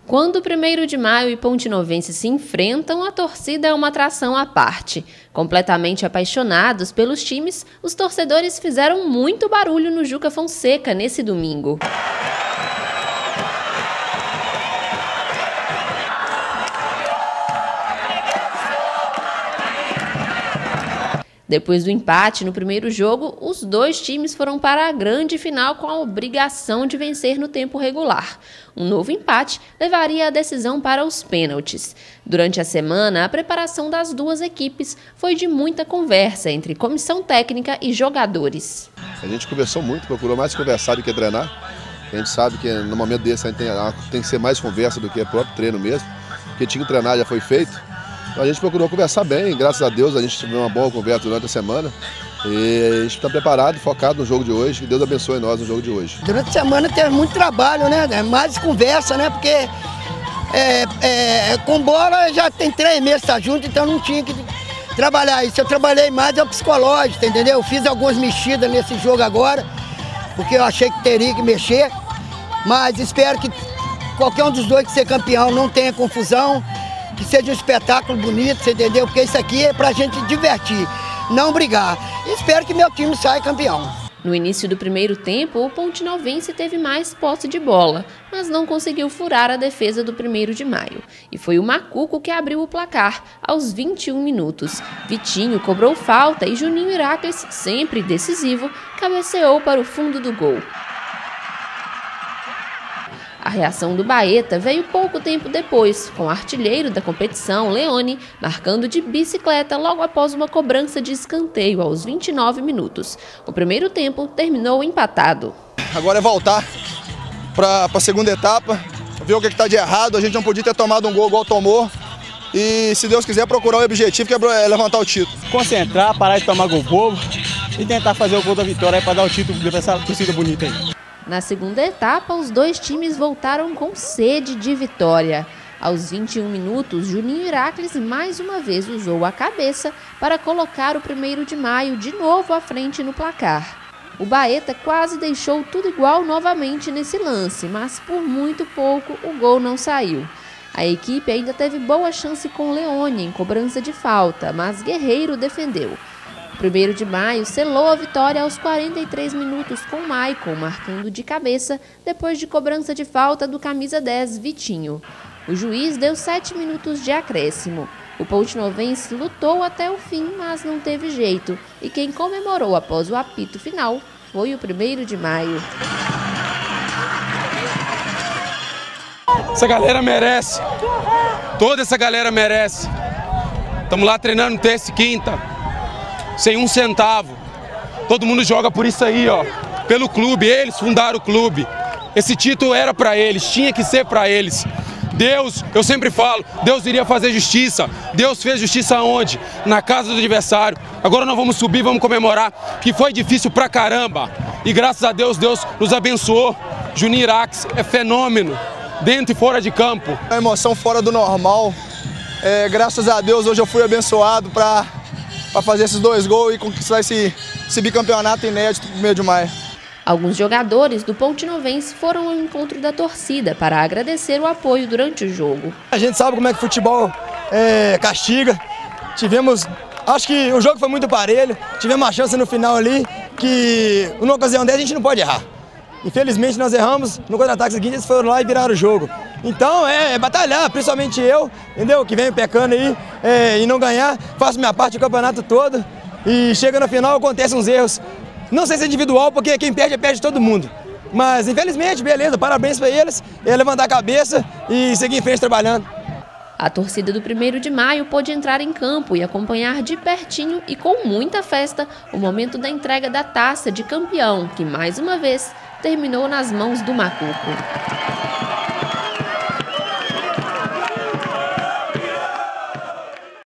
Quando o 1º de Maio e Pontinovense se enfrentam, a torcida é uma atração à parte. Completamente apaixonados pelos times, os torcedores fizeram muito barulho no Juca Fonseca nesse domingo. Depois do empate no primeiro jogo, os dois times foram para a grande final com a obrigação de vencer no tempo regular. Um novo empate levaria a decisão para os pênaltis. Durante a semana, a preparação das duas equipes foi de muita conversa entre comissão técnica e jogadores. A gente conversou muito, procurou mais conversar do que treinar. A gente sabe que no momento desse a gente tem que ser mais conversa do que o próprio treino mesmo, porque tinha que treinar, já foi feito. A gente procurou conversar bem, graças a Deus a gente teve uma boa conversa durante a semana e a gente está preparado, focado no jogo de hoje, que Deus abençoe nós no jogo de hoje. Durante a semana teve muito trabalho, né? Mais conversa, né? Porque com bola já tem 3 meses que tá junto, então não tinha que trabalhar isso. Eu trabalhei mais é o psicológico, entendeu? Eu fiz algumas mexidas nesse jogo agora, porque eu achei que teria que mexer, mas espero que qualquer um dos dois que ser campeão não tenha confusão, que seja um espetáculo bonito, você entendeu? Porque isso aqui é pra gente divertir, não brigar. Espero que meu time saia campeão. No início do primeiro tempo, o Pontinovense teve mais posse de bola, mas não conseguiu furar a defesa do 1º de Maio. E foi o Macuco que abriu o placar aos 21 minutos. Vitinho cobrou falta e Juninho Iráclis, sempre decisivo, cabeceou para o fundo do gol. A reação do Baeta veio pouco tempo depois, com o artilheiro da competição, Leone, marcando de bicicleta logo após uma cobrança de escanteio aos 29 minutos. O primeiro tempo terminou empatado. Agora é voltar para a segunda etapa, ver o que está de errado. A gente não podia ter tomado um gol igual tomou. E, se Deus quiser, procurar o objetivo, que é levantar o título. Concentrar, parar de tomar gol bobo e tentar fazer o gol da vitória para dar o título para essa torcida bonita aí. Na segunda etapa, os dois times voltaram com sede de vitória. Aos 21 minutos, Juninho Iráclis mais uma vez usou a cabeça para colocar o 1º de Maio de novo à frente no placar. O Baeta quase deixou tudo igual novamente nesse lance, mas por muito pouco o gol não saiu. A equipe ainda teve boa chance com Leone em cobrança de falta, mas Guerreiro defendeu. O 1º de Maio selou a vitória aos 43 minutos com Maicon marcando de cabeça depois de cobrança de falta do camisa 10 Vitinho. O juiz deu 7 minutos de acréscimo. O Pontinovense lutou até o fim, mas não teve jeito. E quem comemorou após o apito final foi o 1º de Maio. Essa galera merece. Toda essa galera merece. Estamos lá treinando terça e quinta. Sem um centavo. Todo mundo joga por isso aí, ó. Pelo clube, eles fundaram o clube. Esse título era para eles, tinha que ser para eles. Deus, eu sempre falo, Deus iria fazer justiça. Deus fez justiça aonde? Na casa do adversário. Agora nós vamos subir, vamos comemorar, que foi difícil pra caramba. E graças a Deus, Deus nos abençoou. Juninho Iráclis é fenômeno, dentro e fora de campo. A emoção fora do normal. Graças a Deus, hoje eu fui abençoado para fazer esses 2 gols e conquistar esse bicampeonato inédito no 1º de Maio. Alguns jogadores do Pontinovense foram ao encontro da torcida para agradecer o apoio durante o jogo. A gente sabe como é que o futebol castiga. Acho que o jogo foi muito parelho, tivemos uma chance no final ali que numa ocasião dessa a gente não pode errar. Infelizmente nós erramos, no contra-ataque seguinte eles foram lá e viraram o jogo. Então é batalhar, principalmente eu, entendeu? Que venho pecando aí e não ganhar, faço minha parte o campeonato todo e chega no final acontecem uns erros. Não sei se é individual, porque quem perde, perde todo mundo. Mas infelizmente, beleza, parabéns para eles, levantar a cabeça e seguir em frente trabalhando. A torcida do 1º de Maio pôde entrar em campo e acompanhar de pertinho e com muita festa o momento da entrega da taça de campeão, que mais uma vez terminou nas mãos do Macuco.